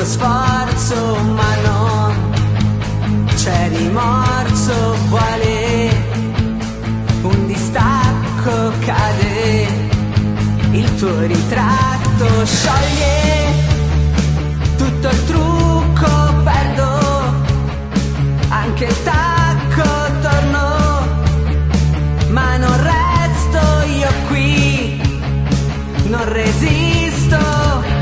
sforzo, ma non c'è rimorso. Vuole un distacco, cade il tuo ritratto, scioglie tutto il trucco, perdo anche il tacco, torno, ma non resto io qui, non resisto.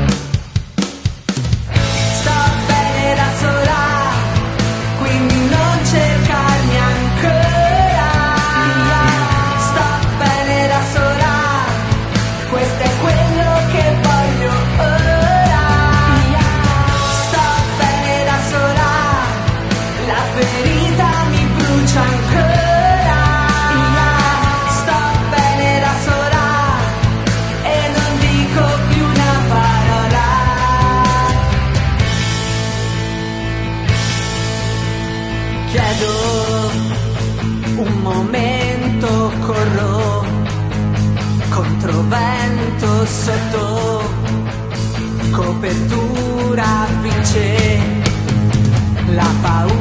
Sto bene da sola, quindi non cercarmi ancora. Sto bene da sola, questo è quello che voglio ora. Sto bene da sola, la ferita mi brucia ancora. Sto bene da sola e non dico più una parola. Chiedo un momento, corro contro vento, sotto copertura vince la paura.